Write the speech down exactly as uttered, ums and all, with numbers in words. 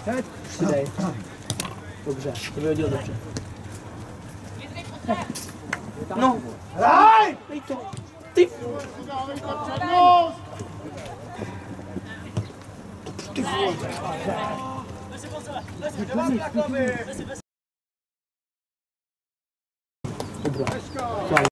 Přidej. Dobře, to vyhodil dobře. No! Hraj! Dej to! Ty! Ty vole! Dobrá.